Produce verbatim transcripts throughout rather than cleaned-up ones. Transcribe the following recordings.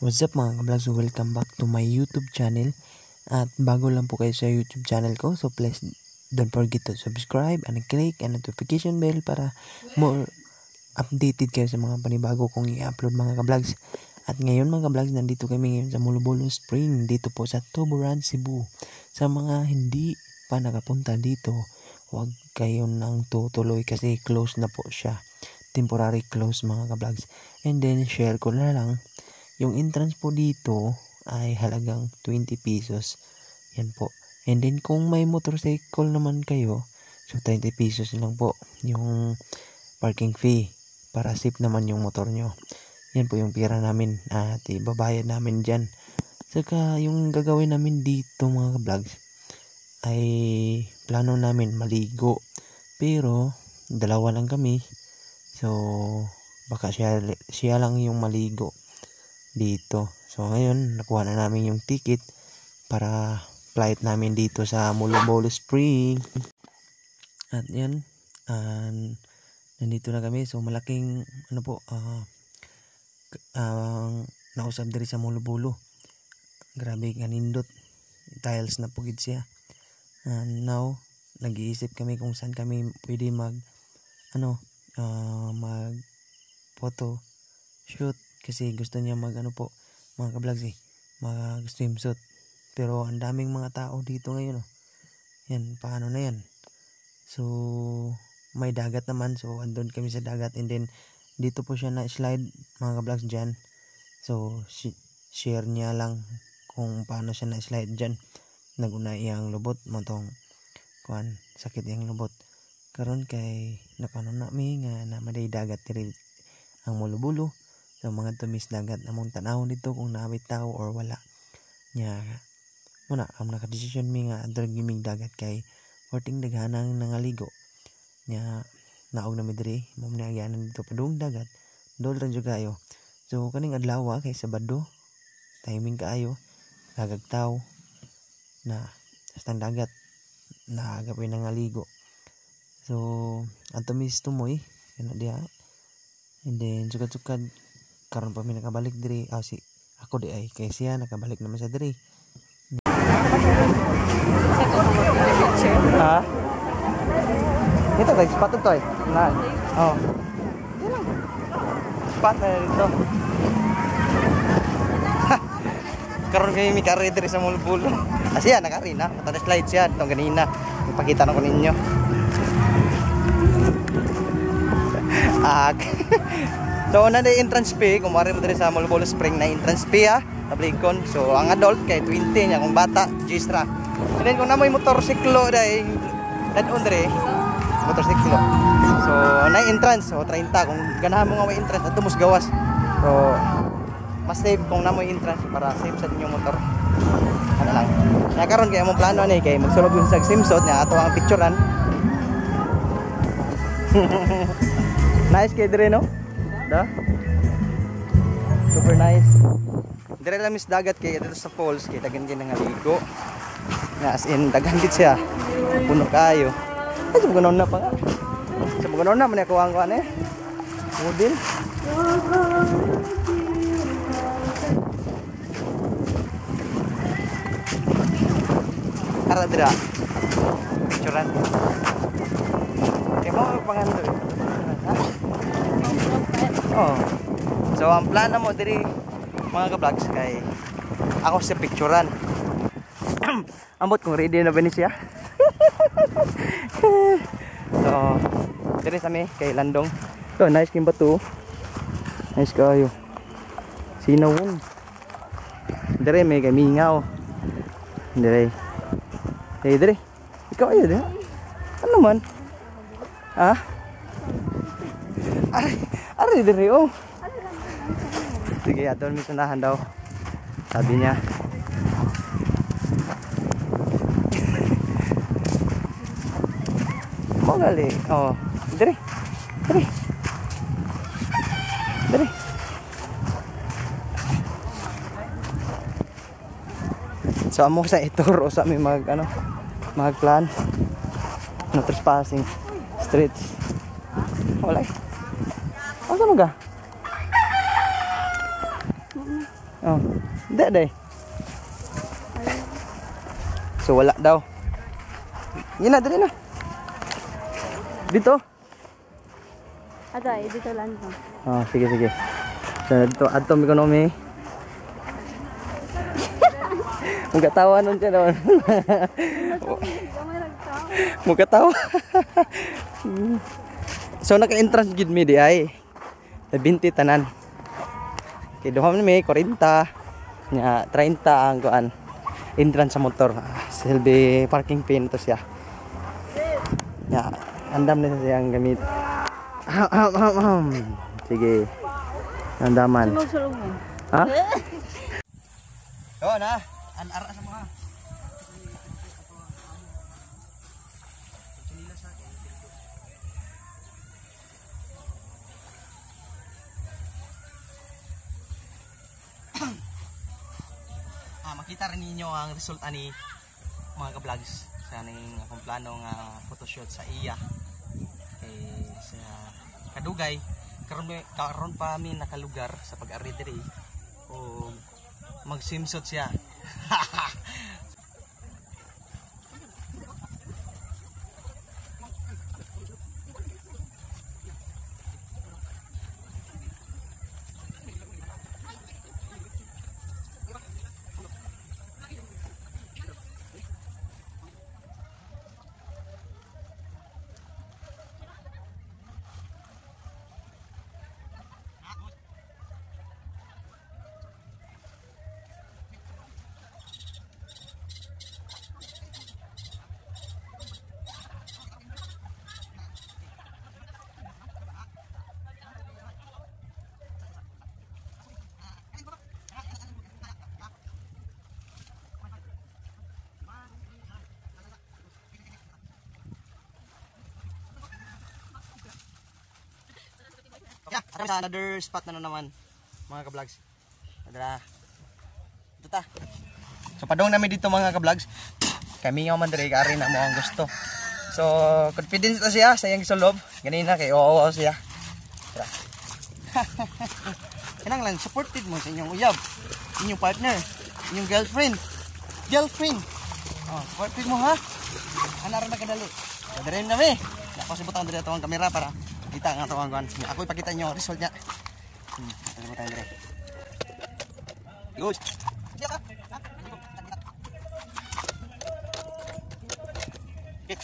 What's up mga ka-vlogs, welcome back to my YouTube channel. At bago lang po kayo sa YouTube channel ko, so please don't forget to subscribe and click ang notification bell para more updated kayo sa mga panibago kong i-upload mga ka-vlogs. At ngayon mga ka-vlogs, nandito kami ngayon sa Mulubolo Spring, dito po sa Tuburan, Cebu. Sa mga hindi pa nakapunta dito, huwag kayo nang tutuloy kasi close na po siya. Temporary close mga ka-vlogs. And then share ko na lang, yung entrance po dito ay halagang twenty pesos. Yan po. And then kung may motorcycle naman kayo, so thirty pesos lang po yung parking fee para safe naman yung motor nyo. Yan po yung pira namin at ibabayad namin dyan. Saka yung gagawin namin dito mga vlogs ay plano namin maligo. Pero dalawa lang kami. So baka siya, siya lang yung maligo dito. So ngayon nakuha na namin yung ticket para flight namin dito sa Mulubolo Spring. At yan, uh, nandito na kami. So malaking ano po uh, ang uh, nausab diri sa Mulubolo. Grabe nga nindot, tiles na pugid siya. And now nag-iisip kami kung saan kami pwede mag ano uh, mag photo shoot. Kasi gusto niya mag ano po mga ka-vlogs eh, mag swimsuit. Pero ang daming mga tao dito ngayon oh. Yan, paano na yan? So may dagat naman, so andun kami sa dagat. And then dito po siya na slide mga ka-vlogs dyan. So sh share niya lang kung paano siya na slide dyan. Naguna iyang lubot motong kuan, sakit iyang lubot. Karon kay napano na mi nga na maday dagat diri ang Mulubolo. So mga tumis dagat namong tanaw dito kung naamit tao or wala nya muna ang naka-decision mi nga adto gimig dagat kay forting daghanang nangaligo nya naog na mi diri mo na agyanan dito padung dagat dol ra jud kayo. So kaning adlaw kay Sabado timing kaayo dagag tao na sa dagat na agapay nangaligo. So ang tumis tumoy kana diha. And then sukad-sukad karon pa mi nakabalik diri. Ah, si ako di ay kay siya nakabalik naman sa diri. Ha? Ito guys, spot ito eh. Na. Oh. Spot na dito. Karon kay mi kare diri sa Mulubolo. Ah, siya nakari na. Ito na slide siya itong ganina. Ipakita na ko ninyo. Ah. So na day entrance fee kung mari mo diri sa Mulubolo Spring na entrance fee ha, tabligkon. So ang adult kay twenty nya, kung bata gistra. And then kung namoy motorsiklo day dadon diri motorsiklo. So na entrance so thirty kung ganahan mo nga may entrance adto mus gawas. So mas safe kung namoy entrance para safe sa inyong motor. Ano lang. Nya karon kay among plano ani kay magsulog sa swimsuit nya ato ang picturean. Nice kay dire no? Da? Super nice. Dire lang mis dagat kay dito sa falls kay dagan gid nga ligo. Na as in dagan gid siya. Puno kayo. Ay sa ganoon na pa nga. Sa ganoon na man ako ang kuan eh. Mudin. Ara dira. Picturean. Kaya mo panganto. Oh. So ang plano mo diri mga ka-vlogs kay ako sa picturean. Ambot kung ready na ba ni siya. So diri sa mi kay landong. So nice king bato. Nice kayo. Sinawon. Diri may kay mingaw. Diri. Hey diri. Ikaw ayo diri. Ano man? Ha? Aray, aray diri oh. Sige, aton mi sunahan daw. Sabi niya. Mo gali. Oh, diri. Diri. Diri. So amo sa ituro sa mi mag ano, mag plan. No trespassing streets. Wala. Asa mo ga? Oh, hindi day. So wala daw. Yan na, dali na. Dito. Ato ay dito lang to. Oh, sige sige. So dito ato mi kono mi. Muka tawa nun siya naman. Muka tawa. So naka-entrance gid mi di ay. twenty tanan. Kay duha mi forty nya thirty ang kuan. Entrance sa motor. Silbi parking pin to siya. Ya, andam na siya ang gamit. Ham ham ham ham. Sige. Andaman. Sulong-sulong mo. Ha? Oh na. An-ara sa mga. Ah, makita rin ninyo ang result ani mga ka-vlogs sa ning akong plano nga photoshoot sa iya. Kay sa Kadugay karon karon pa mi nakalugar sa pag-ari diri o mag-swimsuit siya. Yeah, kami sa another spot na naman mga ka-vlogs. Adala. Ito ta. So padong namin dito mga ka-vlogs. Kami nga man diri kari na mo ang gusto. So confidence ta siya sa iyang gisulod. Ganina kay oo siya. Kanang lang supported mo sa inyong uyab, inyong partner, inyong girlfriend. Girlfriend. Oh, supported mo ha. Ana ra na kadali. Diri kami. Ako si butang diri ato ang kamera para kita nga ito ang kuhan. Ako ipakita nyo result niya. Hmm, ito mo tayo dire. Good. Okay.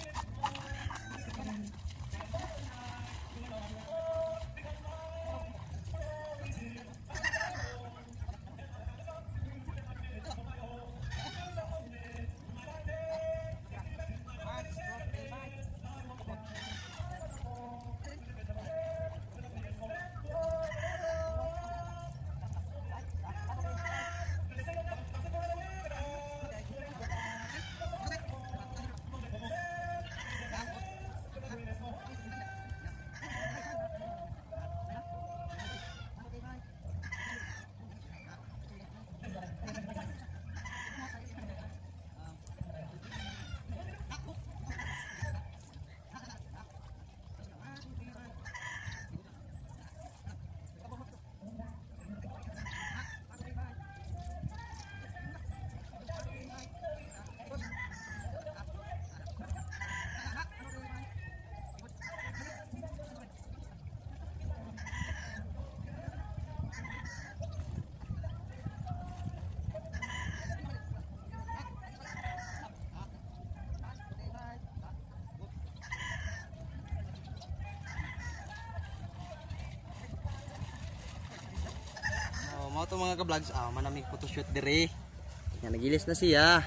Mao to mga ka-vlogs, ah, manamig photoshoot dire. Yan nagilis na siya.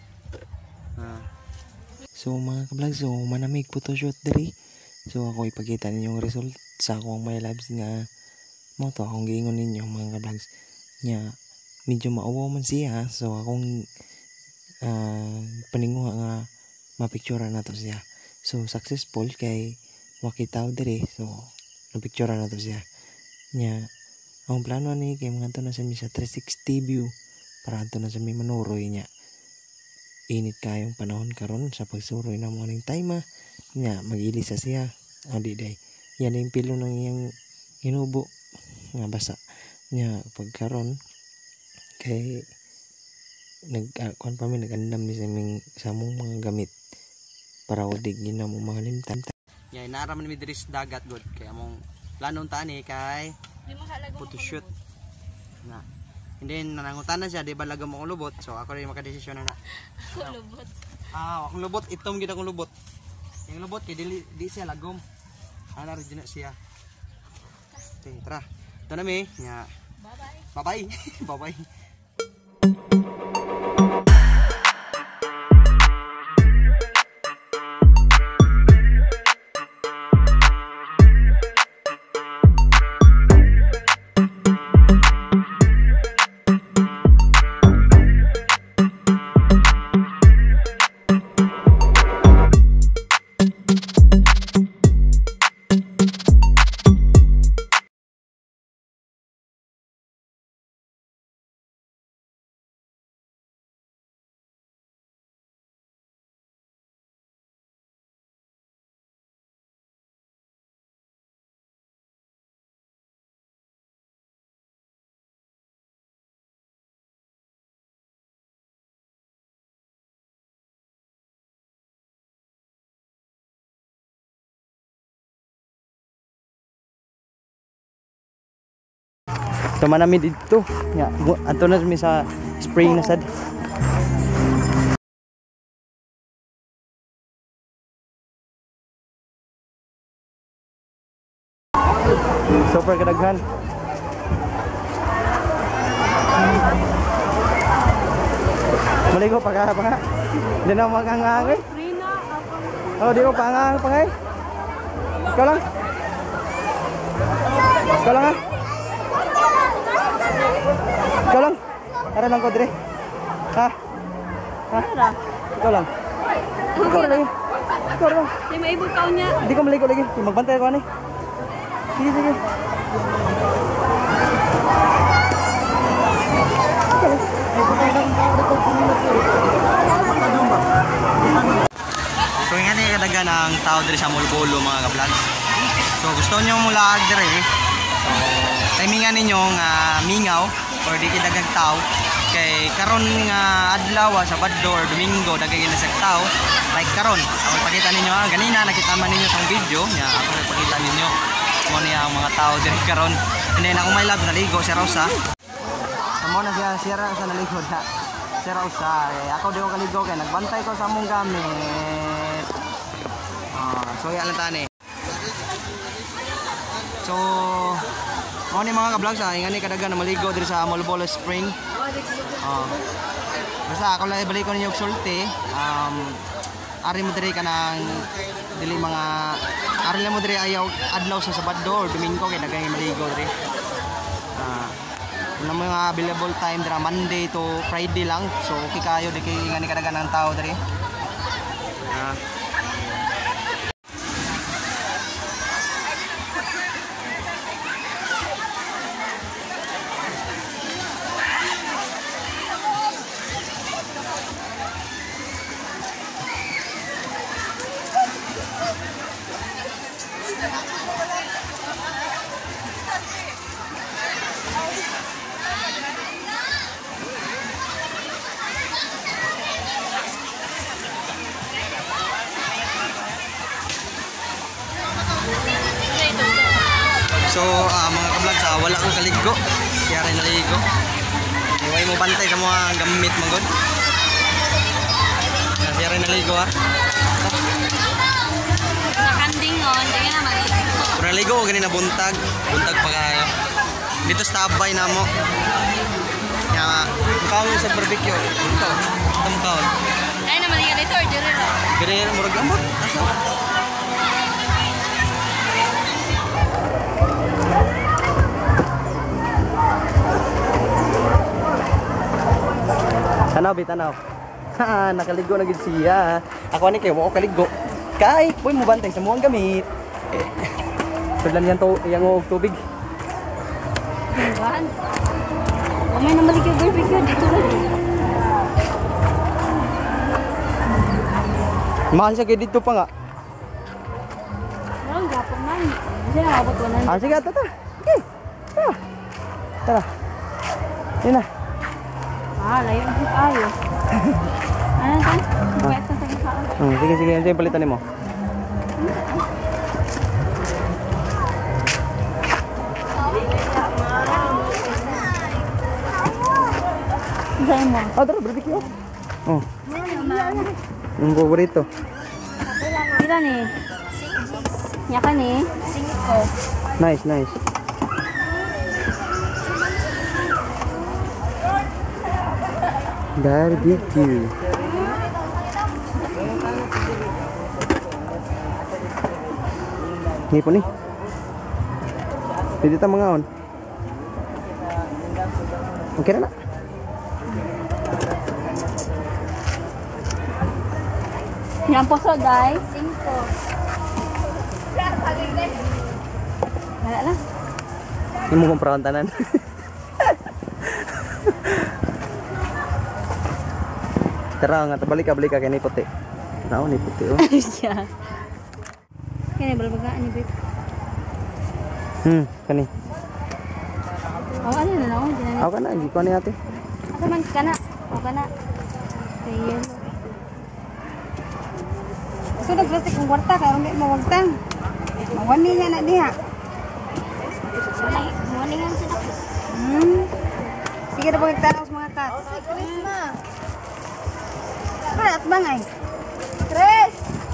Ah. So mga ka-vlog, so manamig photoshoot diri. So ako ipakita ninyo yung result sa akong my labs nga mo to akong giingon ninyo mga ka-vlogs. Nya medyo maawa man siya, so akong uh, paninguha nga mapicture na to siya. So successful kay wakitaw diri, so napicture na to siya. Nya ang plano ni kay mga to na sa mi sa three sixty view para to na sa mi manuroy niya. Init kayong panahon karon sa pagsuroy na mo ning time nya magilisa siya. Adi day. Yan yung pilo ng iyang inubo nga basa. Nya pagkaron kay nag uh, kuan pa mi nagandam mi sa aming sa among mga gamit para wag digin na mo mga limtan. Yeah, inaara man mi diri sa dagat god kay among planon tani kay photoshoot na. And then nanangutan na siya di ba lagam mo lubot. So ako rin makadesisyon na na. Lubot. Ah, akong lubot itom gid akong lubot. Yung lubot kay dili di siya lagom. Ana rin na siya. Okay, tara. Ito na mi. Nya. Bye-bye. Bye-bye. Bye-bye. Tama namin dito. Nya, ato na mi sa spring na sad. Super kadaghan. Maligo pa ka pa nga. Di na makangang eh. Oh, di mo pangang pa nga eh. Ikaw lang. Ikaw lang ha. Ikaw lang. Tara lang ko dire. Ha? Ha? Ikaw lang. Ikaw lang. Ikaw lang. Di maibukaw niya. Hindi ko maligo lagi. Magbantay ako ani. Sige, sige. So nga ni kadaga ng tao dire sa Mulbolo mga ka-vlog. So gusto niyo mula dire eh. So timingan ninyo nga mingaw or di kidagang tao kay karon nga adlaw sa Sabado or Domingo dagay na sa tao like karon ako pakita ninyo ha ganina nakita man ninyo sa video nya ako pakita ninyo mo niya ang mga tao dire karon and then ako may lab naligo si Rosa amo na siya si Rosa naligo na si Rosa eh, ako di ko kaligo kay nagbantay ko sa among gamit ah so yan lang tani so mo ni mga ka-vlog sa ingani kadagan na maligo diri sa Mulbolo Spring. Oh. Basta ako lang ibalik ko ninyo og sulti. Um ari mo diri kanang dili mga ari lang mo diri ayaw adlaw sa Sabado or Domingo kay daghan maligo diri. Ah. Uh, mga available time dira Monday to Friday lang. So okay kayo di kay ingani kadagan ng tao diri. Ah. So uh, mga ka-vlog sa wala kong kaligo kaya rin naligo iway mo bantay sa mga gamit mo god kaya rin naligo ha Sa kandingon, hindi na maligo. kung naligo ko ganina buntag buntag pa kayo dito sa tabay na mo kaya mukha mo sa barbecue ito ito mukha mo Ay na maligo dito or dito rin. pero murag amot asa tanaw bi tanaw ha nakaligo na gid siya ako ani kay mo kaligo kay boy mo bantay sa muang gamit eh sudan yan to yang og tubig Buwan. Umay na maligo barbecue dito rin. mahal siya kay dito pa nga Walang gapon man. Hindi na abot one ah sige ato ta okay tara tara yun na Ah, layo ang ayo. Ano ka? Buwet ka sa kaan. Hmm, sige, sige. Ano yung palitan mo? Sa'yo mo. Oh, tara, barbecue. Oh. Yung paborito. Pila ni? Nya ka ni? Nice, nice. Barbecue. Ini po ni. Pwede ta mga on. Okay na na. Yang poso dai? Cinco. Wala lang. Ini mo komprahan tanan. Tara nga, balik ka, balik ka kay ni puti. Nao ni puti oh. Siya. Kini balbagaan ni Bit. Hmm, kani. Oh, ano na na? Dinan. Ako kana, gi ko ni ate. Asa man kana? O kana. Ayan. Sudah plastik kung kwarta kay hindi mo wagtang. Mawani niya na diha. Mawani nga sila. Hmm. Sige na po nagtanaw sa mga cats. Kaya at bangay. Tres!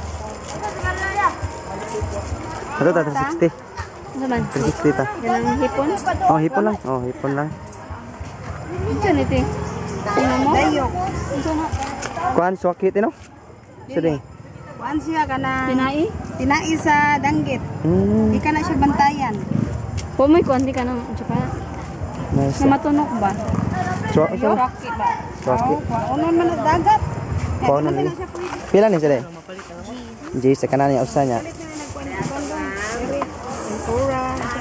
Ato ta three sixty. Ano man? three sixty ta. Yan ang hipon. Oh, hipon lang. Oh, hipon lang. Ito nito eh. Tingnan mo. Dayok. Ito na. Kuan swakit no? Seding. Kuan siya kana Tinai. tinai sa danggit. Hmm. Di ka na siya bantayan. Po may kundi ka nang tsaka. Nice. Na matunok ba? Swak so. Rocky ba? Swakit. Kuan man ang dagat. Kuan na ni. Pila ni seding? G sa kanan niya usa niya. Pura.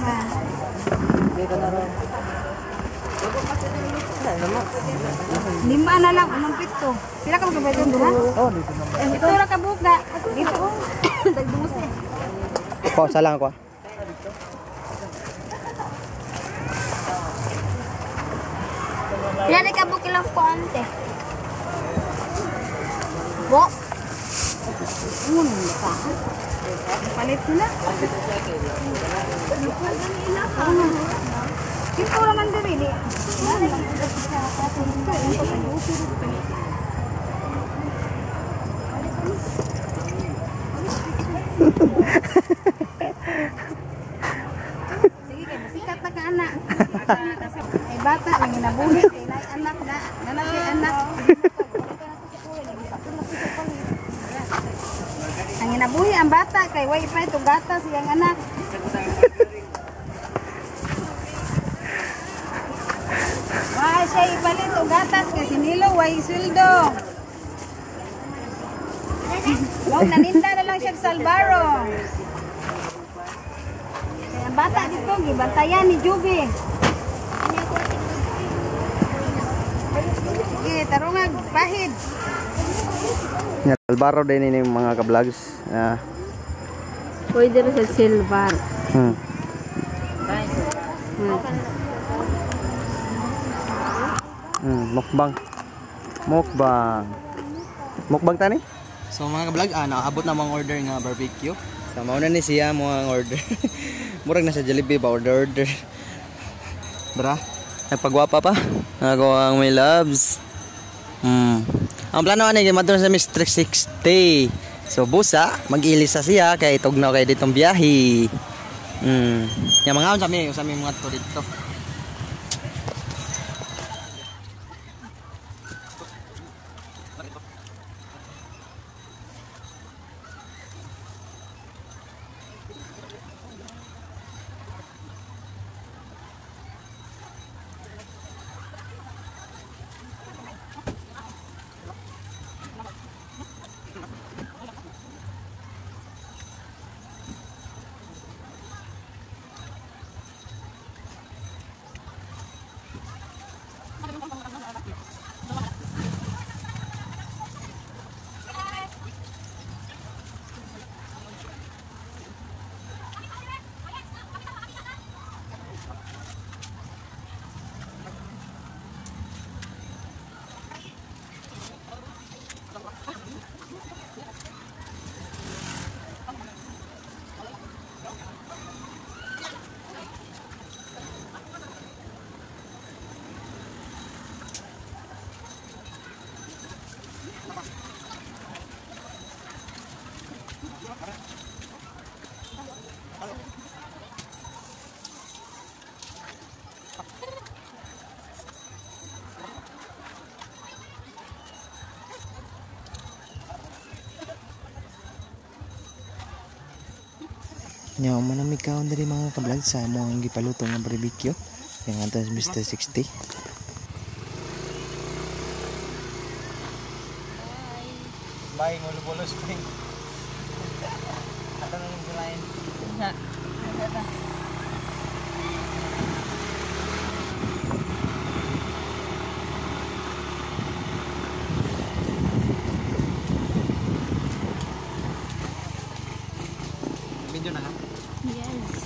Lima na lang, unang pito. Pila ka magkabay doon, ha? Oh, dito na. Ito ra ka buka. Dito. Dagdungos eh. Po, salang ko. Yan ay kabuki lang ko ante. Bo. Uno ka. Palit sila. Ito ra man diri. Sige kay sikat na ka anak. Ay bata may nabuhi kay nay anak na. Nana kay anak. Ang inabuhi ang bata kay way pa ito gata siyang anak. Why siya ipalit o gatas kasi nilo way sweldo. Wag naninda na lang siya sa Salvaro. Kaya ang bata dito gibantayan ni Juby. Sige, tarungag pahid. Nya Albaro din ini mga ka-vlogs. Ah. Pwede rin sa silver. Hmm. Hmm, mukbang. Mukbang. Mukbang tani? So mga ka-vlog, ah, nakaabot na mga order nga barbecue. So mauna ni siya mga order. Murag na sa Jollibee ba order order. Dara, nagpagwapa pa. Ako ang may loves. Hmm. Ang plano ani gimadto sa Miss three sixty. So busa mag-ilisa siya kay tugnaw kay ditong biyahe. Hmm. Yang mga sa mi, sa mi mga to dito. Nya manami kaon dari mga kablog sa mo ang gipaluto nga barbecue yang atas Mister sixty. Bye, ngulo-bulos spring. Ato na yung lain. Na. Video na ka? Yes.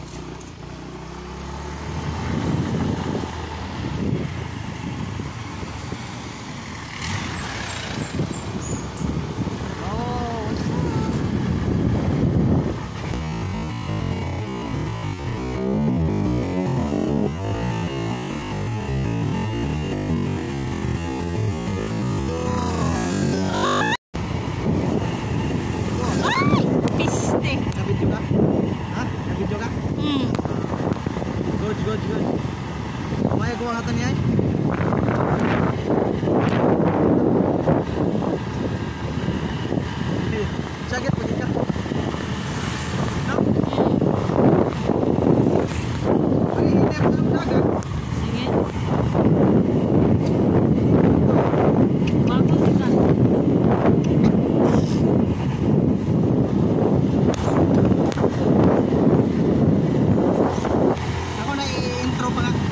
Piste. Nabidyo ka? Ha? Nabidyo ka? Hmm. Good, good, good. Kumaya gumawa ka niya eh. Sakit pagi ka. No? Pagi hindi ako ng dagat. Sige. Bakit ka? Ako na i-intro pa nga.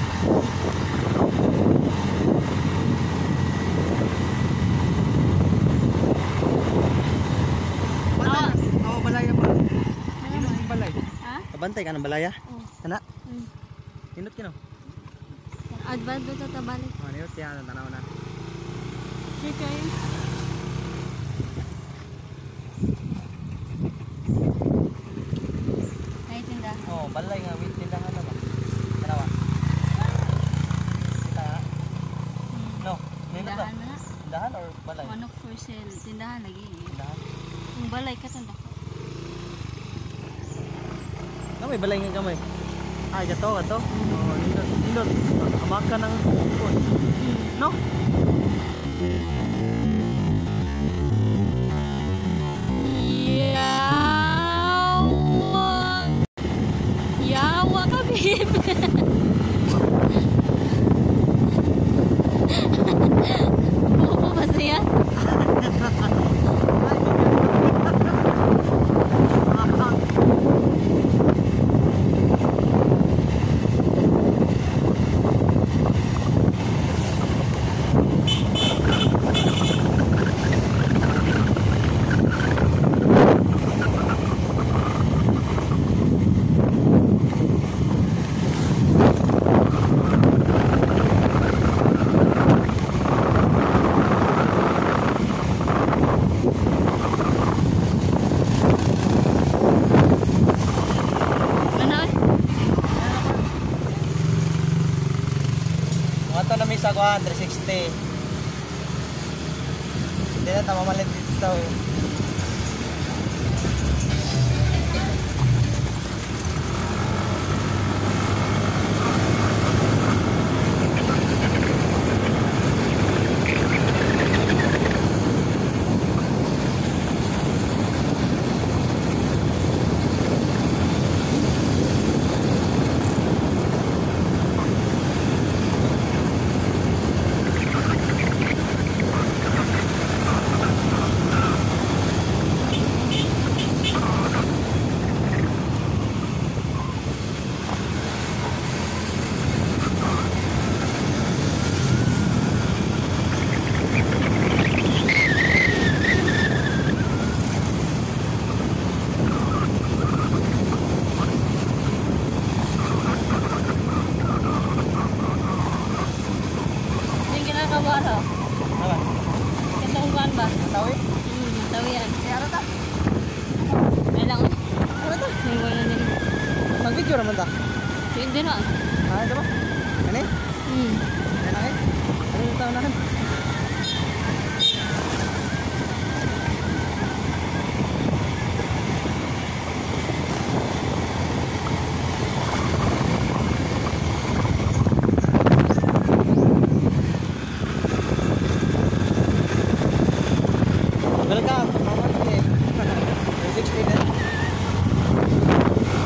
Balay. Oo, balay pa. Ano yung balay? Ha? Kabantay ka ng balaya? Oo. Kana? Hmm. Hinot kino? Advance dito ta balik. Oh, hinot siya ng tanaw na. Sige. Ay tinda. Oh, balay nga wit tindahan na ba? Tanawa. Kita. No, hinot ba? Tindahan na. Tindahan or balay? Manok for sale. Tindahan lagi. Tindahan. Kung balay ka tanda ko. Na may balay nga gamay. Ay, gato, gato. Oh, hinot, hinot. Amaka ng ipon. No? Yawa. Yawa ka, babe. Buko ba siya? Ano? Mga to na may sa kuhan, three sixty. Hindi na tama malit dito. Yung kinakabara. Apa? Itong kuhan ba? Tahu eh? Hmm, tawi yan. Eh, ano ta? Ay lang. Ano to? Yung wala nila. Mag-video naman ta. Hindi na. Ah, ito ba? Ano eh? Hmm. Ano eh? Ano yung tao natin? Welcome to Mawag eh. three sixty na.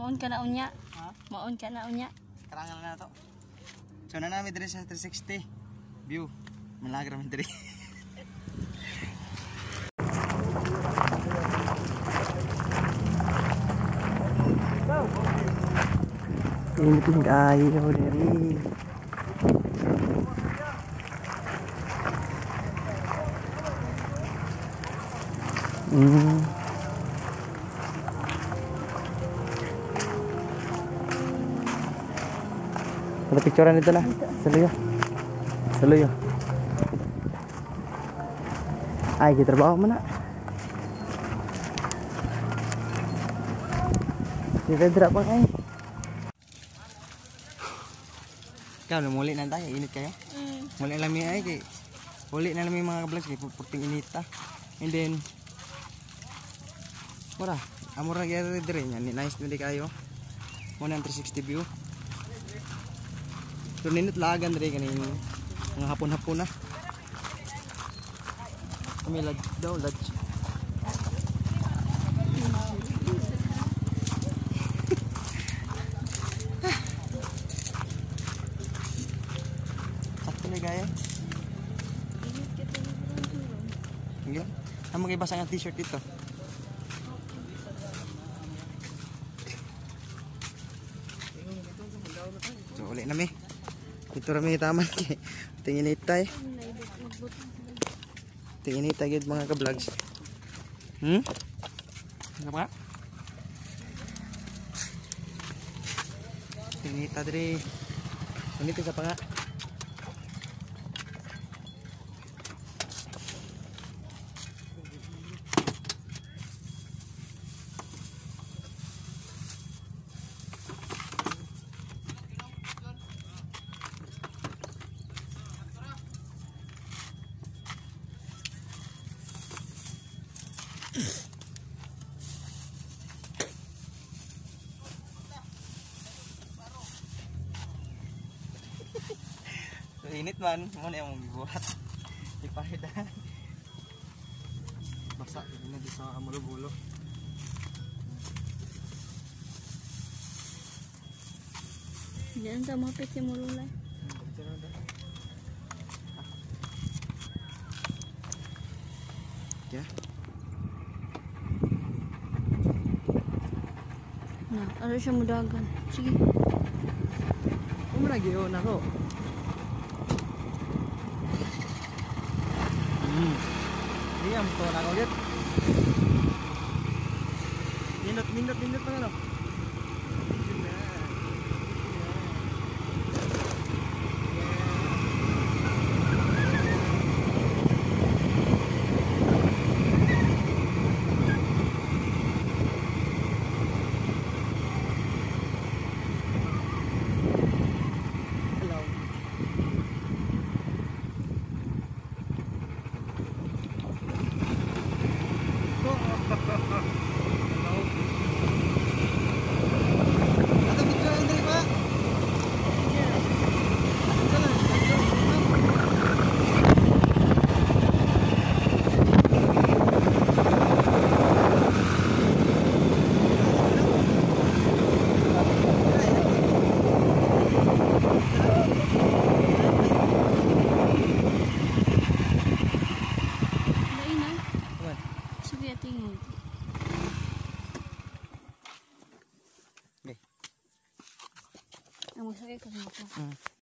Maon ka na unya. Ha? Maon ka na unya. Karangan na to. So na namin diri sa three sixty view. Malagra man diri. Initing kayo diri. Hmm. Ada picturean itu lah. Saluyo. Saluyo. Ay, kita terbawa mana? Kita tidak pakai. Kau udah mulai nanti ya, init kayo. Mm. Mulai lami ay kay. Mulai na lami mga vlogs kay puting inita. And then mura, amura gyud dire nya ni nice na di kayo. Mo nang three sixty view. So ninit lagan dire kaning mga hapon-hapon na. Kami lad daw lad. Sakto ni gaya. Iya. Amo kay basa nga t-shirt dito. So ulit na mi. Ito rami taman kay tingin itay. Tingin itay gid mga ka-vlogs. Hmm? Ano ba? Tingin itay diri. Unit sa panga. Init man, mo na yung buhat. Ipahidan. Basa, hindi na di sa amulo-bulo. Diyan sa mapit si Mululay. Ya. Nah, ada siya mudagan. Sige. Umra gyud nako. Hmm. Diam to nako gid. Nindot nindot nindot pa ano. Sige, tingin. Okay. Ang masakit kasi ako. Hmm.